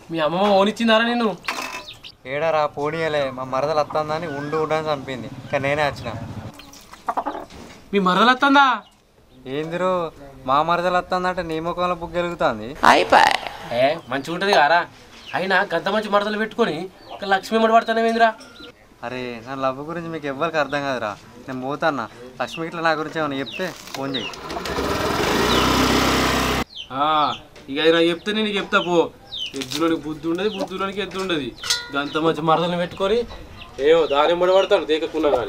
మీ అమ్మమ్మ ఓనిచ్చిందారా నేను ఏడారా పోనీయలే మా మరదలు వస్తుందని ఉండు ఉండని చంపింది కానీ నేనే వచ్చిన. మీ మరదలు వస్తుందా? ఏందిరో మా మరదలు వస్తుందంటే నీ ముఖంలో బుక్ గెలుగుతుంది. మంచిగా ఉంటుంది కారా. అయినా గంత మంచి మరదలు పెట్టుకొని లక్ష్మి మడి పడతానేమేందిరా? అరే నా లవ్ గురించి మీకు ఎవ్వరికి అర్థం కాదురా. నేను పోతాన్నా. లక్ష్మి ఇట్లా నా గురించి ఏమన్నా చెప్తే ఫోన్ చేయి. ఇక అది నాకు చెప్తే నేను చెప్తా పో. ఎద్దులోనికి బుద్ధి ఉండదు, బుద్ధులోనికి ఎద్దు ఉండదు. గంత మంచి మరదలను పెట్టుకొని ఏమో దాని మడి పడతాడు దేకకున్నా కానీ.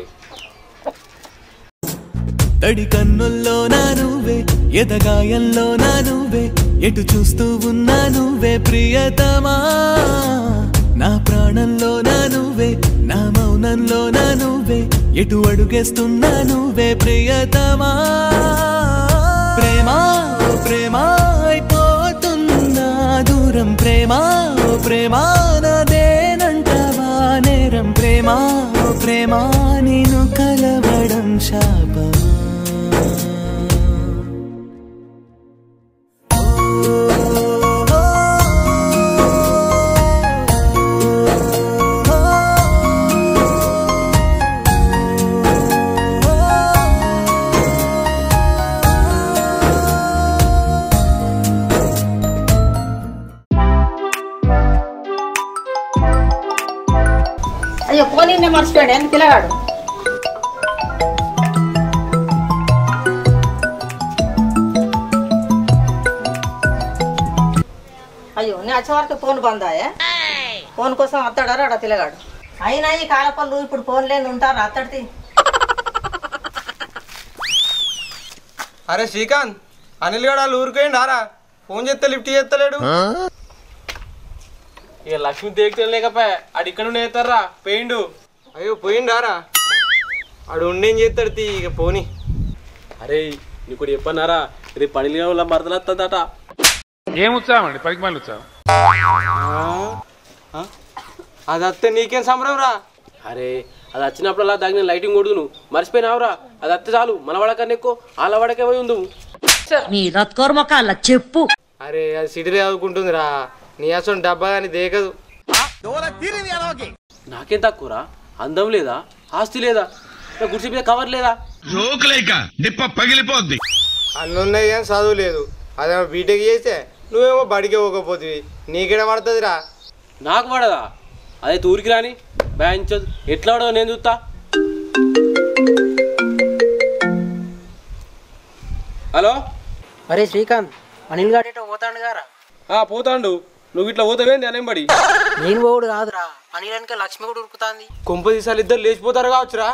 తడి కన్నుల్లో నా నువ్వే, ఎదగాయంలో నా నువ్వే, ఎటు చూస్తూ ఉన్నా నువ్వే ప్రియతమా. నా ప్రాణంలో నా నువ్వే, నా మౌనంలో నా నువ్వే, ఎటు అడుగేస్తున్నా నువ్వే ప్రియతమా. ప్రేమా ఓ ప్రేమా అయిపోతున్నా దూరం, ప్రేమా ఓ ప్రేమా నాదేనంటావా నేరం, ప్రేమా ఓ ప్రేమా నేను కలవడం శాపమా. అయ్యో పోనీ నేను మర్చిపోయాడు ఎందుకు పిల్లగాడు. అయ్యో నేను వచ్చే వరకు ఫోన్ బందాయే. ఫోన్ కోసం అత్తాడా రాడా పిల్లగాడు. అయినా ఈ కాలపళ్ళు ఇప్పుడు ఫోన్ లేని ఉంటారు అత్తడితే. అరే శ్రీకాంత్, అనిల్ గడ వాళ్ళు ఊరిపోయిండు ఆరా. ఫోన్ చేస్తే లిఫ్ట్ చేస్తలేడు. ఇక లక్ష్మి దేకితే లేకపోయా ఆడు ఇక్కడ నేతారా పోయిండు. అయ్యో పోయిండారా? ఆడు ఉండేం చేస్తాడు తీ ఇక పోని. అరే నీకు చెప్పన్నారా రేపు పనిగా వాళ్ళ మరదలు వస్తుందట. ఏం ఉత్సాహం అండి, పనికి మళ్ళీ ఉత్సాహం. అది వస్తే నీకేం సంబరం రా. అరే అది వచ్చినప్పుడల్లా దాన్ని లైటింగ్ కొడుదు నువ్వు మర్చిపోయినావురా. అది వస్తే చాలు మన వాడకన్నా ఎక్కువ వాళ్ళ వాడకే పోయి ఉండు. చెప్పు. అరే అది సిటీలో చదువుకుంటుందిరా. నీ అసలు డబ్బా కానీ దేకదు. నాకేం తక్కువరా? అందం లేదా, ఆస్తి లేదా, గుడిసి మీద కవర్ లేదా? అన్నున్నాయి కానీ చదువు లేదు. అదేమో బీటెక్ చేస్తే నువ్వేమో బడికే పోకపోతుంది. నీకెడ పడుతుందిరా? నాకు పడదా? అదే ఊరికి రాని బ్యాంచదు ఎట్లా పడదో నేను చూస్తా. హలో అరే శ్రీకాంత్, అనిల్ గాడేటో పోతాడు గారా. పోతాండు. నువ్వు ఇట్లా పోతావేంది అనేం బడి? నేను పోవుడు కాదురా, అనిల్ వెనక లక్ష్మి కూడా ఉరుకుతాంది. కొంప తీసాలు ఇద్దరు లేచిపోతారు కావచ్చురా.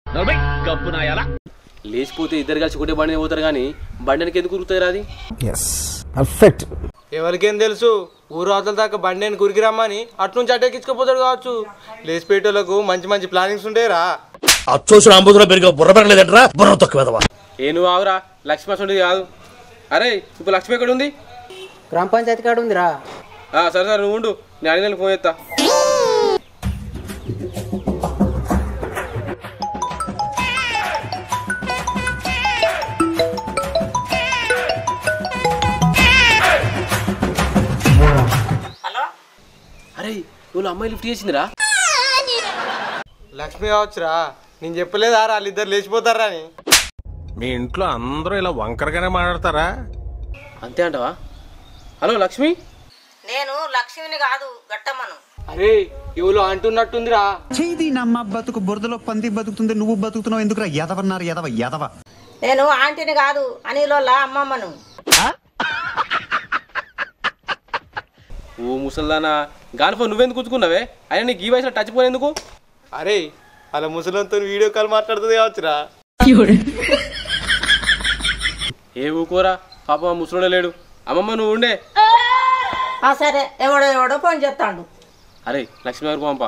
లేచిపోతే ఇద్దరు కలిసి ఒకటే బండి పోతారు కానీ బండికి ఎందుకు ఉరుకుతారు? అది ఎవరికేం తెలుసు. ఊరు అవతల దాకా బండి అని కురికి రమ్మని అట్నుంచి అటెక్కించుకోపోతాడు కావచ్చు. లేచిపోయేటోళ్ళకు మంచి మంచి ప్లానింగ్స్ ఉంటాయిరా. ఏ నువ్వు ఆవురా, లక్ష్మి ఉండేది కాదు. అరే ఇప్పుడు లక్ష్మి ఎక్కడ ఉంది? గ్రామ పంచాయతీ కాడ ఉందిరా. సరే సరే నువ్వు ఉండు, నేను అడిగిన ఫోన్ చేస్తా. అరే నువ్వు అమ్మాయి లిఫ్ట్ చేసిందిరా. లక్ష్మి కావచ్చురా. నేను చెప్పలేదా వాళ్ళిద్దరు లేచిపోతారా అని. మీ ఇంట్లో అందరూ ఇలా వంకరగానే మాట్లాడతారా? అంతే అంటవా? హలో లక్ష్మి. నేను లక్ష్మిని కాదు గట్టమ్మను. అరే ఎవరు అంటున్నట్టుందిరా. చేది నమ్మ బతుకు బురదలో పంది బతుకుతుంది, నువ్వు బతుకుతున్నావు ఎందుకురా? ఎదవన్నారు ఎదవ ఎదవ. నేను ఆంటీని కాదు అనిలోళ్ళ అమ్మమ్మను. ఓ ముసల్దానా గాని ఫోన్ నువ్వెందుకు కూర్చుకున్నావే? అయినా నీకు ఈ వయసులో టచ్ ఫోన్ ఎందుకు? అరే అలా ముసలంతో వీడియో కాల్ మాట్లాడుతుంది కావచ్చురా. ఏ ఊకోరా పాప ముసలోడే లేడు. అమ్మమ్మ నువ్వు ఉండే. సరే ఎవడో ఎవడో ఫోన్ చేస్తాడు. అరే లక్ష్మి గారు పంప.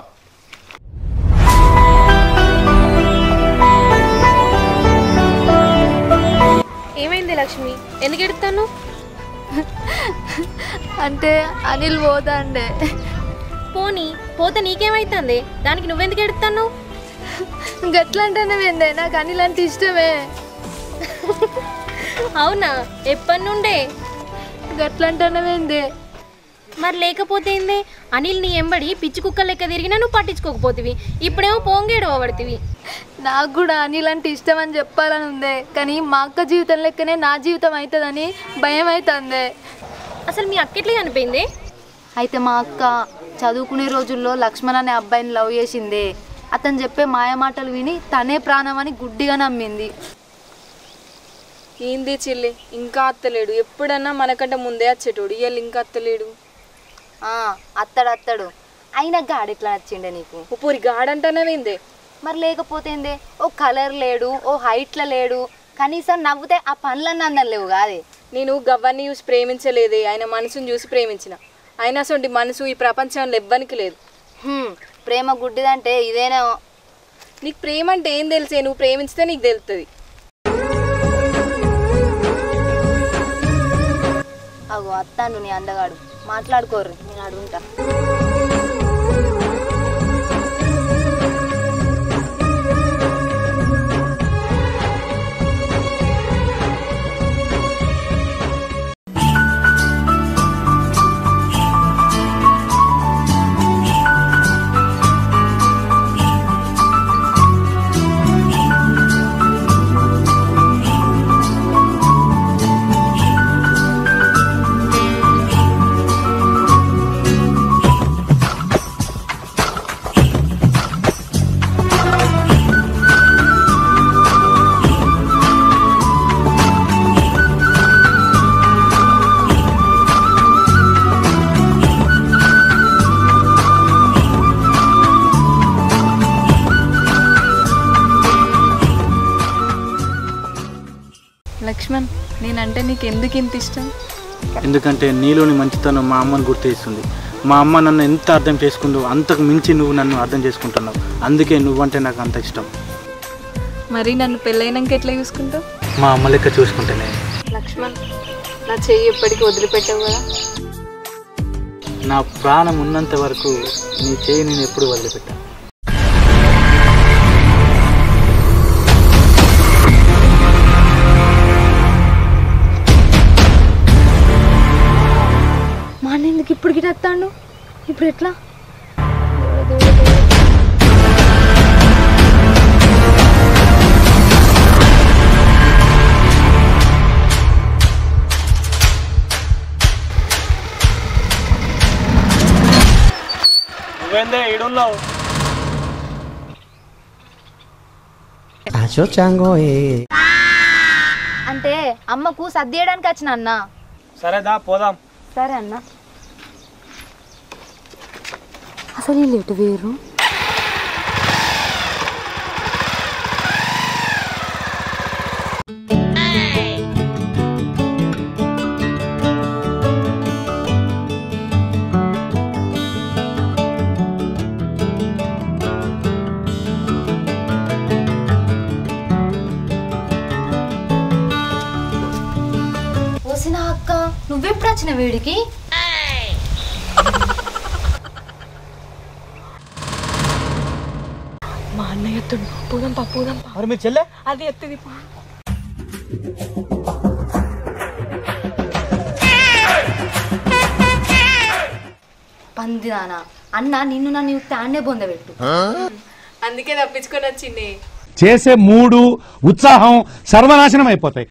ఏమైంది లక్ష్మి, ఎందుకు ఎడుతాను? అంటే అనిల్ పోతాండే. పోనీ పోతే నీకేమైతుంది? దానికి నువ్వెందుకు ఎడుతాను? గట్లా అంటేనే నాకు అనిల్ అంటే ఇష్టమే. అవునా? ఎప్పటి నుండే? గట్లా అంటేనే మరి లేకపోతే ఏందే అనిల్ నీ ఎంబడి పిచ్చి కుక్క లెక్క తిరిగినా నువ్వు పట్టించుకోకపోతివి, ఇప్పుడేమో పోంగేడు పడుతుంది. నాకు కూడా అనిల్ అంటే ఇష్టం అని చెప్పాలని ఉందే, కానీ మా అక్క జీవితం లెక్కనే నా జీవితం అవుతుందని భయం అవుతుంది. అసలు మీ అక్క ఎట్లా చనిపోయింది? అయితే మా అక్క చదువుకునే రోజుల్లో లక్ష్మణ్ అనే అబ్బాయిని లవ్ చేసిందే. అతను చెప్పే మాయమాటలు విని తనే ప్రాణం అని గుడ్డిగా నమ్మింది. ఏంది చెల్లి ఇంకా అత్తలేడు? ఎప్పుడన్నా మనకంటే ముందే వచ్చేటోడు, ఇవాళ ఇంకా అత్తలేడు. అత్తడు అయినా గాడెట్లా నచ్చిండే నీకు? పూరి గాడంటానేందే? మరి లేకపోతే ఏందే, ఓ కలర్ లేడు, ఓ హైట్లో లేడు, కనీసం నవ్వుతే ఆ పనులన్నీ అందరు లేవు కాదే. నేను గవ్వన్ని చూసి ప్రేమించలేదే, ఆయన మనసుని చూసి ప్రేమించిన. అయినా సొంటి మనసు ఈ ప్రపంచంలో ఎవ్వనికి లేదు. ప్రేమ గుడ్డిదంటే ఇదేనా? నీకు ప్రేమ అంటే ఏం తెలిసే? నువ్వు ప్రేమించితే నీకు తెలుస్తుంది. అగో అత్తాను నీ అందగాడు, మాట్లాడుకోరు, నేను అడుగుంటా. లక్ష్మణ్, నేనంటే నీకు ఎందుకు ఇంత ఇష్టం? ఎందుకంటే నీలోని మంచితనం మా అమ్మని గుర్తిస్తుంది. మా అమ్మ నన్ను ఎంత అర్థం చేసుకుందో అంతకు మించి నువ్వు నన్ను అర్థం చేసుకుంటున్నావు. అందుకే నువ్వంటే నాకు అంత ఇష్టం. మరి నన్ను పెళ్ళైనాక ఎట్లా చూసుకుంటావు? మా అమ్మ లెక్క చూసుకుంటేనే. లక్ష్మణ్, నా చెయ్యి ఎప్పటికీ వదిలిపెట్టావు కదా? నా ప్రాణం ఉన్నంత వరకు నీ చెయ్యి నేను ఎప్పుడు వదిలిపెట్టాను. మా అన్న ఎందుకు ఇప్పుడు గిట్టేస్తాడు? ఇప్పుడు ఎట్లా? నువ్వేందే ఈడున్నావు? అంటే అమ్మకు సర్దేయడానికి వచ్చిన అన్న. సరేదా పోదాం. సరే అన్న. అసలు ఈ లేటు వేరు. ఓసినా అక్క, నువ్వెప్పుడు వచ్చిన వీడికి? మా అన్నయ్య ఎత్తుడు. పోదాంపా పోదాంపా. మరి మీ చెల్లె? అది ఎత్తుది. పందిదానా అన్న నిన్ను నన్ను తాండే బొందబెట్టు. అందుకే తప్పించుకొని వచ్చింది. చేసే మూడు ఉత్సాహం సర్వనాశనం అయిపోతాయి.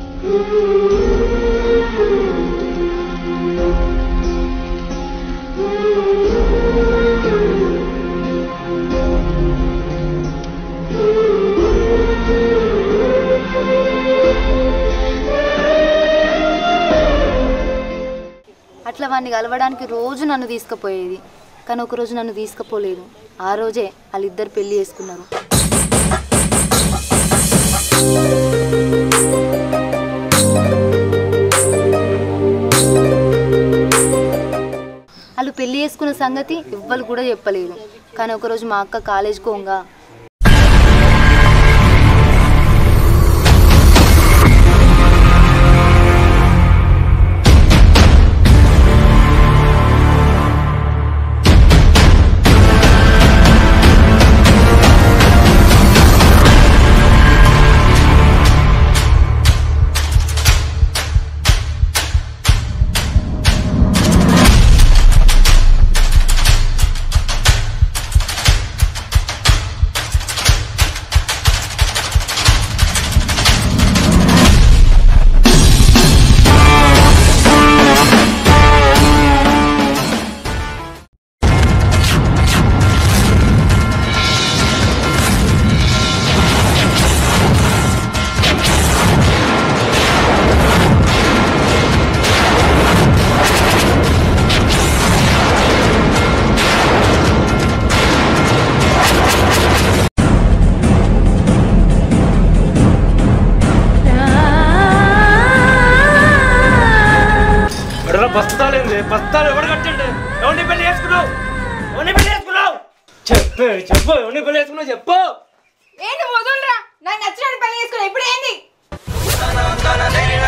అట్లా వాడిని కలవడానికి రోజు నన్ను తీసుకుపోయేది, కానీ ఒకరోజు నన్ను తీసుకుపోలేదు. ఆ రోజే వాళ్ళిద్దరు పెళ్లి చేసుకున్నారు. వాళ్ళు పెళ్లి చేసుకున్న సంగతి ఎవ్వరు కూడా చెప్పలేదు. కానీ ఒకరోజు మా అక్క కాలేజ్కి పోగా పస్తాలేంది పస్తాలు ఎవరు కట్టండి ఎవరిని పెళ్లి చేసుకున్నావు ఎవరిని పెళ్లి చేసుకున్నావు చెప్పు ఎవరిని పెళ్లి చేసుకున్నావు చెప్పు ఏంటి వదులురా నాకు నచ్చినట్టు పెళ్లి చేసుకున్నా ఇప్పుడు ఏంది